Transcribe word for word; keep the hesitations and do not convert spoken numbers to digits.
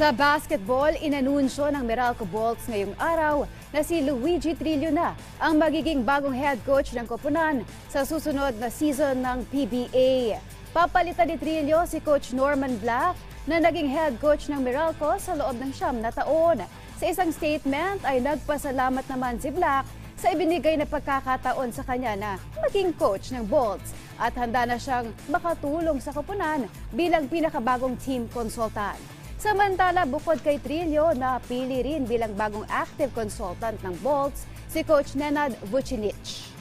Sa basketball, inanunsyo ng Meralco Bolts ngayong araw na si Luigi Trillo na ang magiging bagong head coach ng koponan sa susunod na season ng P B A. Papalitan ni Trillo si Coach Norman Black na naging head coach ng Meralco sa loob ng siyam na taon. Sa isang statement ay nagpasalamat naman si Black sa ibinigay na pagkakataon sa kanya na maging coach ng Bolts at handa na siyang makatulong sa koponan bilang pinakabagong team consultant. Samantala, bukod kay Trillo, napili rin bilang bagong active consultant ng Bolts si Coach Nenad Vucinic.